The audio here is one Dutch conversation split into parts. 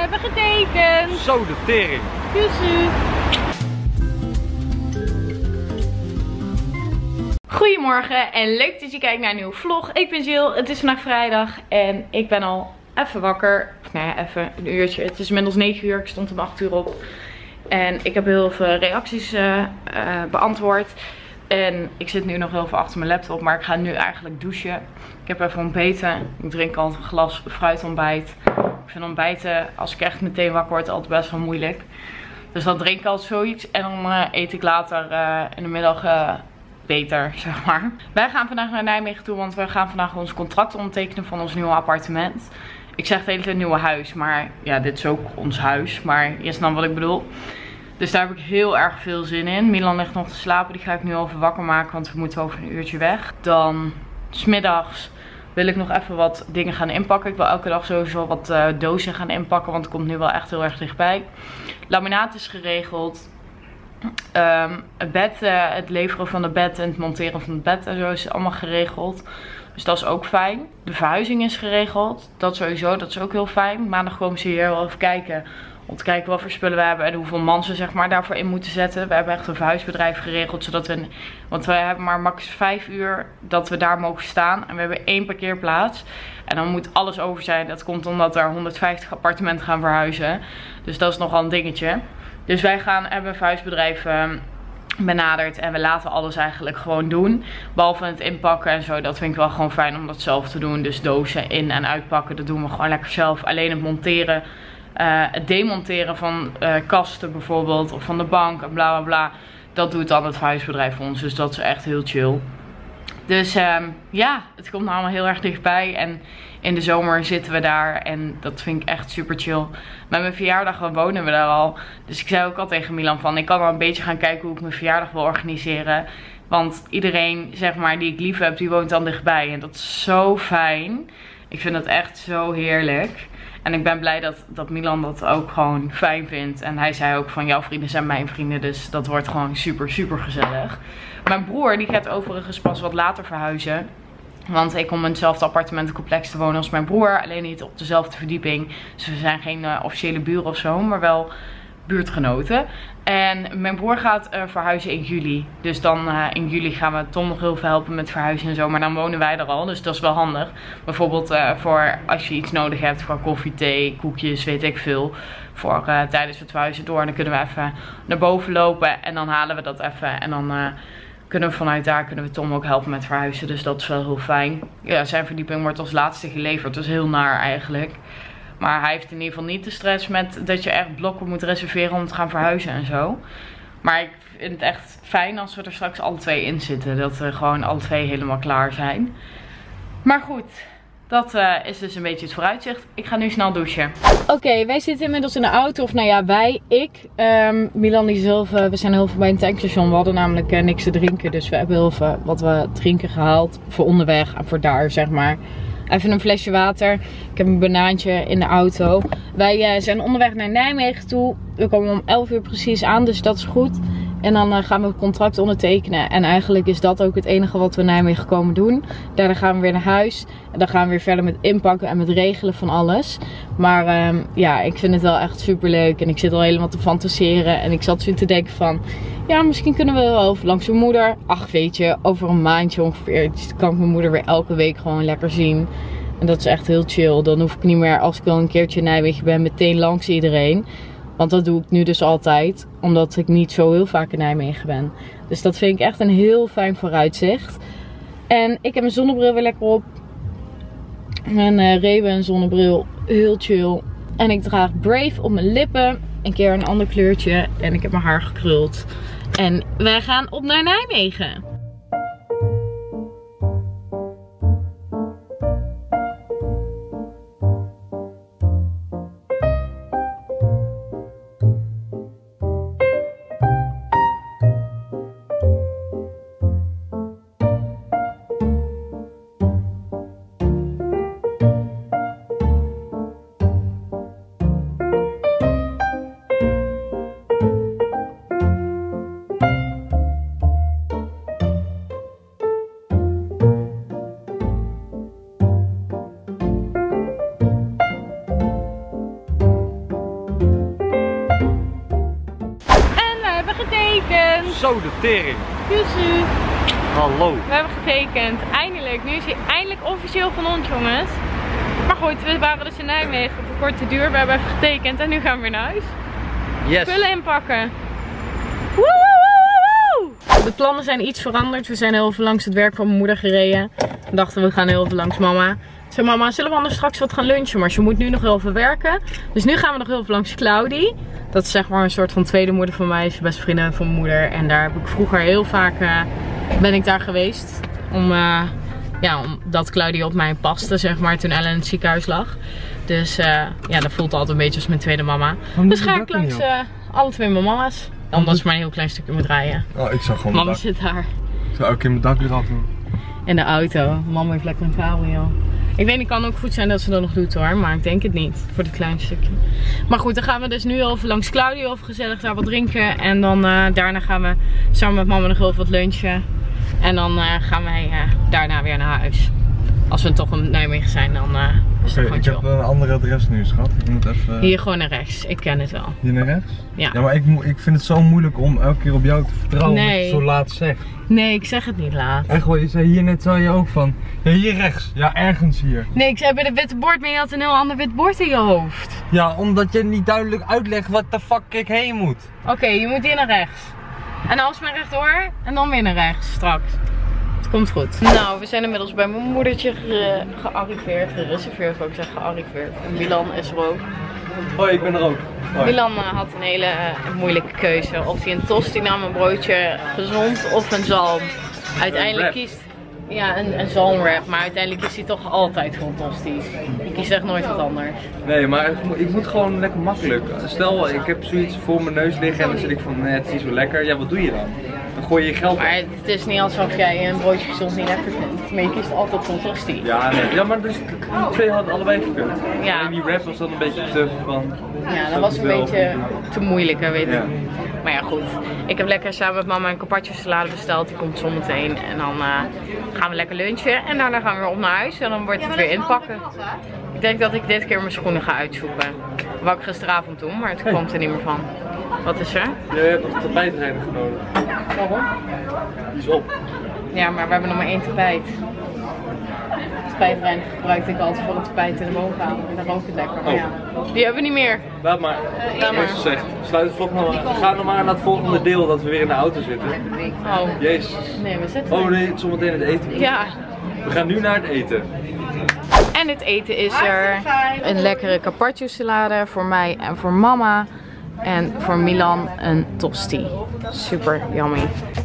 hebben getekend. Zo de tering. Tjussu. Goedemorgen en leuk dat je kijkt naar een nieuwe vlog. Ik ben Jill, het is vandaag vrijdag en ik ben al even wakker. Nou ja, even een uurtje. Het is inmiddels 9 uur, ik stond om 8 uur op. En ik heb heel veel reacties beantwoord. En ik zit nu nog heel veel achter mijn laptop, maar ik ga nu eigenlijk douchen. Ik heb even ontbeten. Ik drink al een glas fruitontbijt. Ik vind ontbijten, als ik echt meteen wakker word, altijd best wel moeilijk. Dus dan drink ik altijd zoiets en dan eet ik later in de middag beter, zeg maar. Wij gaan vandaag naar Nijmegen toe, want we gaan vandaag ons contract ondertekenen van ons nieuwe appartement. Ik zeg de hele tijd nieuwe huis, maar ja, dit is ook ons huis. Maar je snapt wat ik bedoel. Dus daar heb ik heel erg veel zin in. Milan ligt nog te slapen, die ga ik nu over wakker maken, want we moeten over een uurtje weg. Dan 's middags wil ik nog even wat dingen gaan inpakken. Ik wil elke dag sowieso wat dozen gaan inpakken, want het komt nu wel echt heel erg dichtbij. Laminaat is geregeld. Het bed, het leveren van het bed en het monteren van het bed en zo is allemaal geregeld. Dus dat is ook fijn. De verhuizing is geregeld. Dat sowieso, dat is ook heel fijn. Maandag komen ze hier wel even kijken. Om te kijken wat voor spullen we hebben en hoeveel man ze zeg maar daarvoor in moeten zetten. We hebben echt een verhuisbedrijf geregeld. Zodat we, want we hebben maar max 5 uur dat we daar mogen staan. En we hebben 1 parkeerplaats. En dan moet alles over zijn. Dat komt omdat er 150 appartementen gaan verhuizen. Dus dat is nogal een dingetje. Dus wij hebben een verhuisbedrijf benaderd en we laten alles eigenlijk gewoon doen. Behalve het inpakken en zo, dat vind ik wel gewoon fijn om dat zelf te doen. Dus dozen in- en uitpakken, dat doen we gewoon lekker zelf. Alleen het monteren, het demonteren van kasten bijvoorbeeld, of van de bank en bla bla bla. Dat doet dan het verhuisbedrijf voor ons, dus dat is echt heel chill. Dus ja, het komt nou allemaal heel erg dichtbij en in de zomer zitten we daar en dat vind ik echt super chill. Met mijn verjaardag wonen we daar al. Dus ik zei ook al tegen Milan van, ik kan wel een beetje gaan kijken hoe ik mijn verjaardag wil organiseren. Want iedereen zeg maar die ik lief heb, die woont dan dichtbij en dat is zo fijn. Ik vind dat echt zo heerlijk. En ik ben blij dat Milan dat ook gewoon fijn vindt. En hij zei ook van, jouw vrienden zijn mijn vrienden, dus dat wordt gewoon super super gezellig. Mijn broer die gaat overigens pas wat later verhuizen. Want ik kom in hetzelfde appartementencomplex te wonen als mijn broer. Alleen niet op dezelfde verdieping. Dus we zijn geen officiële buren of zo. Maar wel buurtgenoten. En mijn broer gaat verhuizen in juli. Dus dan in juli gaan we Tom nog heel veel helpen met verhuizen en zo. Maar dan wonen wij er al. Dus dat is wel handig. Bijvoorbeeld voor als je iets nodig hebt. Voor koffie, thee, koekjes, weet ik veel. Voor tijdens het verhuizen door. En dan kunnen we even naar boven lopen. En dan halen we dat even. En dan kunnen we vanuit daar Tom ook helpen met verhuizen. Dus dat is wel heel fijn. Ja, zijn verdieping wordt als laatste geleverd. Dat is heel naar eigenlijk. Maar hij heeft in ieder geval niet de stress met dat je echt blokken moet reserveren om te gaan verhuizen en zo. Maar ik vind het echt fijn als we er straks alle twee in zitten. Dat we gewoon alle twee helemaal klaar zijn. Maar goed, dat is dus een beetje het vooruitzicht. Ik ga nu snel douchen. Oké, wij zitten inmiddels in de auto. Of nou ja, ik. Milan die zelf, we zijn heel veel bij een tankstation. We hadden namelijk niks te drinken. Dus we hebben heel veel wat we drinken gehaald. Voor onderweg en voor daar, zeg maar. Even een flesje water. Ik heb een banaantje in de auto. Wij zijn onderweg naar Nijmegen toe. We komen om 11 uur precies aan, dus dat is goed. En dan gaan we het contract ondertekenen. En eigenlijk is dat ook het enige wat we in Nijmegen komen doen. Daarna gaan we weer naar huis. En dan gaan we weer verder met inpakken en met regelen van alles. Maar ja, ik vind het wel echt super leuk. En ik zit al helemaal te fantaseren. En ik zat zo te denken van, ja, misschien kunnen we wel over langs mijn moeder. Ach, weet je, over een maandje ongeveer. Dus dan kan ik mijn moeder weer elke week gewoon lekker zien. En dat is echt heel chill. Dan hoef ik niet meer, als ik wel een keertje in Nijmegen ben, meteen langs iedereen. Want dat doe ik nu dus altijd. Omdat ik niet zo heel vaak in Nijmegen ben. Dus dat vind ik echt een heel fijn vooruitzicht. En ik heb mijn zonnebril weer lekker op. Mijn Ray-Ban zonnebril. Heel chill. En ik draag Brave op mijn lippen. Een keer een ander kleurtje. En ik heb mijn haar gekruld. En wij gaan op naar Nijmegen. Zo de tering. Kussie. Hallo. We hebben getekend. Eindelijk. Nu is hij eindelijk officieel van ons, jongens. Maar goed, we waren dus in Nijmegen voor korte duur. We hebben even getekend en nu gaan we weer naar huis. Yes. Spullen inpakken. Woehoehoehoe! De plannen zijn iets veranderd. We zijn heel even langs het werk van mijn moeder gereden. We dachten we gaan heel even langs mama. Ik zei mama, zullen we anders straks wat gaan lunchen? Maar ze moet nu nog heel veel werken. Dus nu gaan we nog heel even langs Claudie. Dat is zeg maar een soort van tweede moeder van mij. Ze is best vriendin van mijn moeder. En daar heb ik vroeger heel vaak ben ik daar geweest. Omdat Claudie op mij paste, zeg maar, toen Ellen in het ziekenhuis lag. Dus ja, dat voelt altijd een beetje als mijn tweede mama. Dus ga ik langs alle twee mijn mama's. Omdat ze maar een heel klein stukje moet rijden. Oh, ik zag gewoon mama zit daar. Ik zou ook in mijn dak eraf doen. In de auto. Mama heeft lekker een cabrio. Ik weet niet, het kan ook goed zijn dat ze dat nog doet hoor. Maar ik denk het niet. Voor dit klein stukje. Maar goed, dan gaan we dus nu even langs Claudie. Even gezellig daar wat drinken. En dan daarna gaan we samen met mama nog heel wat lunchen. En dan gaan wij daarna weer naar huis. Als we toch in Nijmegen zijn, dan is het gewoon chill. Ik heb een ander adres nu, schat. Ik moet even... Hier gewoon naar rechts. Ik ken het wel. Hier naar rechts? Ja. Ja, maar ik vind het zo moeilijk om elke keer op jou te vertrouwen. Nee. Omdat je het zo laat zegt. Nee, ik zeg het niet laat. Echt wel, je zei hier net zo je ook van. Ja, hier rechts. Ja, ergens hier. Nee, ik zei bij de witte bord, maar je had een heel ander wit bord in je hoofd. Ja, omdat je niet duidelijk uitlegt wat de fuck ik heen moet. Oké, je moet hier naar rechts. En dan alsmaar rechtdoor en dan weer naar rechts straks. Het komt goed. Nou, we zijn inmiddels bij mijn moedertje gearriveerd. Gereserveerd, wou ik zeggen, gearriveerd. En Milan is er ook. Hoi, ik ben er ook. Hoi. Milan had een hele moeilijke keuze. Of hij een tosti nam, een broodje gezond of een zalm. Uiteindelijk kiest... Ja, een zalmwrap, maar uiteindelijk kiest hij toch altijd voor een tosti. Ik kies echt nooit wat anders. Nee, maar ik moet gewoon lekker makkelijk. Stel, ik heb zoiets voor mijn neus liggen en dan zit ik van, nee, het is niet zo lekker. Ja, wat doe je dan? Dan gooi je geld op. Maar het is niet alsof jij een broodje gezond niet lekker vindt. Maar je kiest altijd voor een tosti. Ja, nee. Ja, maar dus die twee hadden allebei gekund. Ja. En die wrap was dan een beetje te van... Ja, dat was een beetje te moeilijk, weet ik. Ja. Maar ja, goed. Ik heb lekker samen met mama een carpaccio salade besteld. Die komt zo meteen. En dan gaan we lekker lunchen. En daarna gaan we weer op naar huis. En dan wordt het weer inpakken. Ik denk dat ik dit keer mijn schoenen ga uitzoeken. Dat wou ik gisteravond doen, maar het komt er niet meer van. Wat is er? Je hebt nog tapijtreiniger nodig. Waarom? Die is op. Ja, maar we hebben nog maar 1 tapijt. Tapijtreiniger gebruikte ik altijd voor het tapijt in de woonkamer. En dan rookt het lekker. Maar ja, die hebben we niet meer. Laat maar. Zoals gezegd, sluit het vlog nog maar. We gaan nog maar naar het volgende deel dat we weer in de auto zitten. Oh. Jezus. Nee, we zitten. Oh nee, zometeen het eten. Ja. We gaan nu naar het eten. En het eten is er. Een lekkere carpaccio salade voor mij en voor mama. En voor Milan een tosti. Super yummy.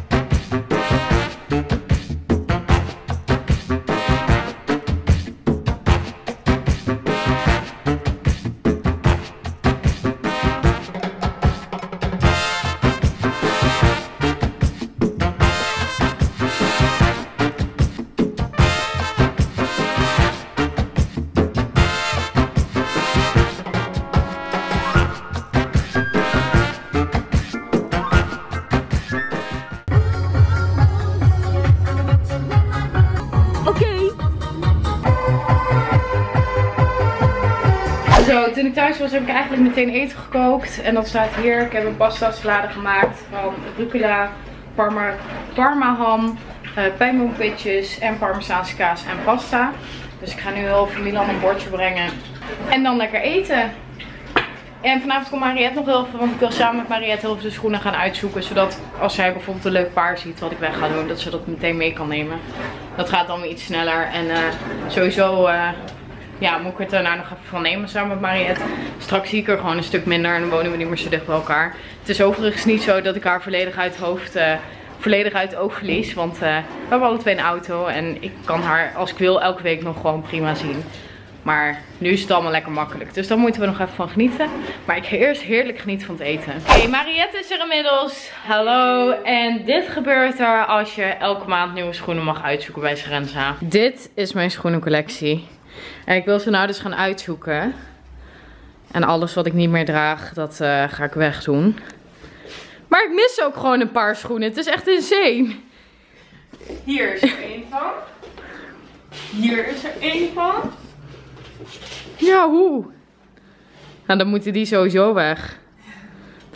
Zo, toen ik thuis was heb ik eigenlijk meteen eten gekookt. En dat staat hier. Ik heb een pasta salade gemaakt van rucola, parmaham, pijnboompitjes en parmezaanse kaas en pasta. Dus ik ga nu heel even Milan een bordje brengen. En dan lekker eten. En vanavond komt Mariette nog heel veel, want ik wil samen met Mariette heel veel de schoenen gaan uitzoeken. Zodat als zij bijvoorbeeld een leuk paar ziet wat ik weg ga doen, dat ze dat meteen mee kan nemen. Dat gaat dan weer iets sneller. En sowieso... ja, moet ik het daarna nog even van nemen samen met Mariette. Straks zie ik er gewoon een stuk minder en dan wonen we niet meer zo dicht bij elkaar. Het is overigens niet zo dat ik haar volledig uit het oog verlies. Want we hebben alle twee een auto en ik kan haar als ik wil elke week nog gewoon prima zien. Maar nu is het allemaal lekker makkelijk. Dus daar moeten we nog even van genieten. Maar ik ga eerst heerlijk genieten van het eten. Oké, Mariette is er inmiddels. Hallo. En dit gebeurt er als je elke maand nieuwe schoenen mag uitzoeken bij Serenza. Dit is mijn schoenencollectie. En ik wil ze nou dus gaan uitzoeken. En alles wat ik niet meer draag, dat ga ik wegdoen. Maar ik mis ook gewoon een paar schoenen. Het is echt insane. Hier is er één van. Hier is er één van. Ja, hoe? Nou, dan moeten die sowieso weg.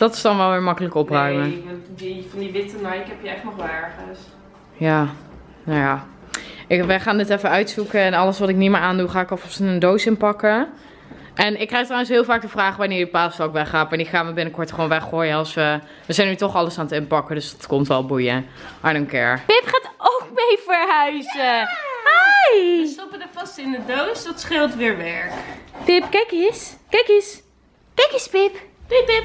Dat is dan wel weer makkelijk opruimen. Nee, van die witte Nike heb je echt nog wel ergens. Ja, nou ja. Wij gaan dit even uitzoeken en alles wat ik niet meer aandoe ga ik alvast in een doos inpakken. En ik krijg trouwens heel vaak de vraag wanneer die paaszak weggaat. Maar die gaan we binnenkort gewoon weggooien als we... We zijn nu toch alles aan het inpakken, dus dat komt wel boeien. I don't care. Pip gaat ook mee verhuizen. Ja. Hi! We stoppen er vast in de doos, dat scheelt weer werk. Pip, kijk eens. Kijk eens. Kijk eens, Pip. Doei, Pip.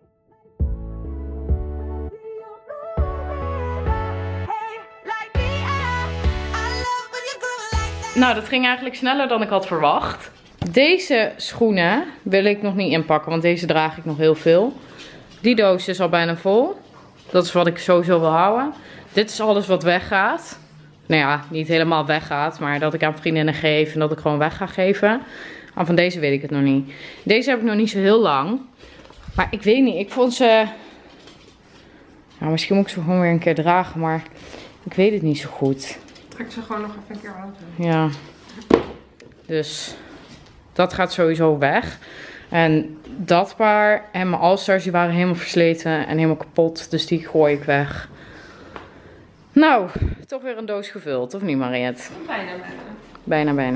Nou, dat ging eigenlijk sneller dan ik had verwacht. Deze schoenen wil ik nog niet inpakken, want deze draag ik nog heel veel. Die doos is al bijna vol. Dat is wat ik sowieso wil houden. Dit is alles wat weggaat. Nou ja, niet helemaal weggaat, maar dat ik aan vriendinnen geef en dat ik gewoon weg ga geven. Maar van deze weet ik het nog niet. Deze heb ik nog niet zo heel lang. Maar ik weet niet, ik vond ze... Nou, misschien moet ik ze gewoon weer een keer dragen, maar ik weet het niet zo goed. Trek ze gewoon nog even een keer uit. Ja. Dus dat gaat sowieso weg. En dat paar en mijn All-Stars die waren helemaal versleten en helemaal kapot. Dus die gooi ik weg. Nou, toch weer een doos gevuld, of niet Mariette? Bijna, bijna. Bijna.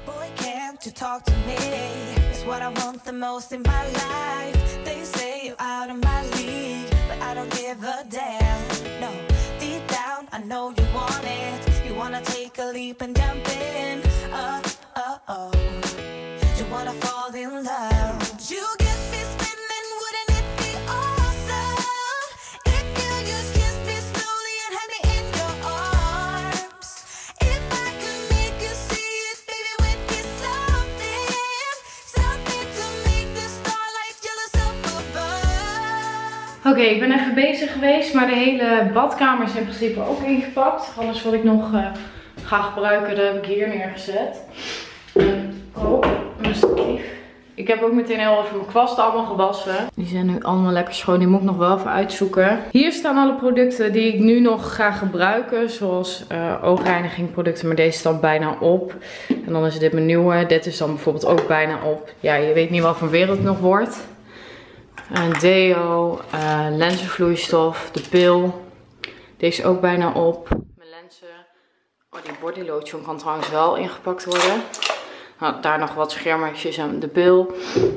I know you want it. You wanna take a leap and jump in. Oh. You wanna fall in love. You get me spinning, wouldn't it be awesome if you just kiss me slowly and had me in your arms? If I could make you see it, baby, with me something to make the starlight jealous up above. Oké, ik ben even bezig geweest, maar de hele badkamer is in principe ook ingepakt. Alles wat ik nog ga gebruiken, dat heb ik hier neergezet. Een stief. Ik heb ook meteen heel even mijn kwasten allemaal gewassen. Die zijn nu allemaal lekker schoon. Die moet ik nog wel even uitzoeken. Hier staan alle producten die ik nu nog ga gebruiken. Zoals oogreinigingproducten. Maar deze staat bijna op. En dan is dit mijn nieuwe. Dit is dan bijvoorbeeld ook bijna op. Ja, je weet niet wat voor wereld het nog wordt. Deo, lenzenvloeistof, de pil. Deze ook bijna op. Mijn lenzen. Oh, die body lotion kan trouwens wel ingepakt worden. Nou, daar nog wat schermertjes en de pil.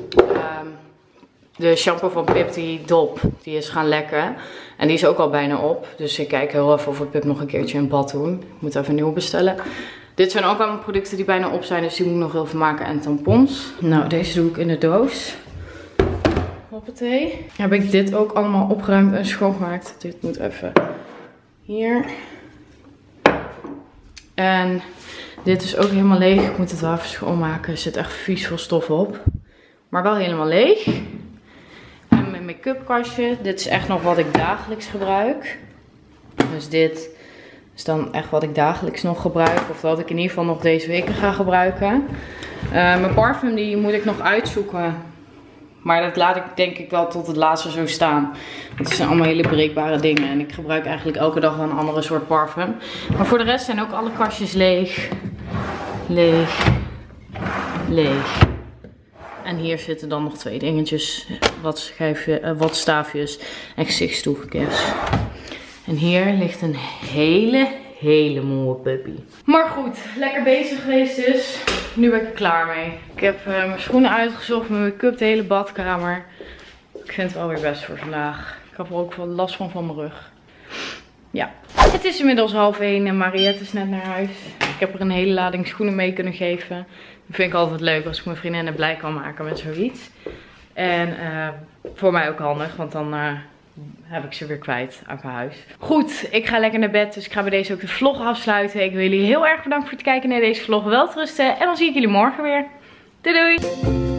De shampoo van Pip, die dop, die is gaan lekken. En die is ook al bijna op. Dus ik kijk heel even of we Pip nog een keertje in bad doen. Ik moet even een nieuwe bestellen. Dit zijn ook allemaal producten die bijna op zijn. Dus die moet ik nog heel veel maken. En tampons. Nou, deze doe ik in de doos. Hoppatee. Heb ik dit ook allemaal opgeruimd en schoongemaakt. Dit moet even hier. En dit is ook helemaal leeg. Ik moet het wel even schoonmaken. Er zit echt vies veel stof op. Maar wel helemaal leeg. En mijn make-up kastje. Dit is echt nog wat ik dagelijks gebruik. Dus dit is dan echt wat ik dagelijks nog gebruik. Of wat ik in ieder geval nog deze weken ga gebruiken. Mijn parfum die moet ik nog uitzoeken. Maar dat laat ik denk ik wel tot het laatste zo staan. Want het zijn allemaal hele breekbare dingen. En ik gebruik eigenlijk elke dag wel een andere soort parfum. Maar voor de rest zijn ook alle kastjes leeg. Leeg. Leeg. En hier zitten dan nog 2 dingetjes. Wat staafjes en gezichtsdoekjes. En hier ligt een hele mooie puppy. Maar goed, lekker bezig geweest dus. Nu ben ik er klaar mee. Ik heb mijn schoenen uitgezocht, mijn make-up, de hele badkamer. Ik vind het wel weer best voor vandaag. Ik heb er ook wel last van mijn rug. Ja, het is inmiddels 12:30 en Mariette is net naar huis. Ik heb er een hele lading schoenen mee kunnen geven. Dat vind ik altijd leuk als ik mijn vriendinnen blij kan maken met zoiets. En voor mij ook handig, want dan heb ik ze weer kwijt uit mijn huis. Goed, ik ga lekker naar bed, dus ik ga bij deze ook de vlog afsluiten. Ik wil jullie heel erg bedanken voor het kijken naar deze vlog. Welterusten en dan zie ik jullie morgen weer. Doei doei!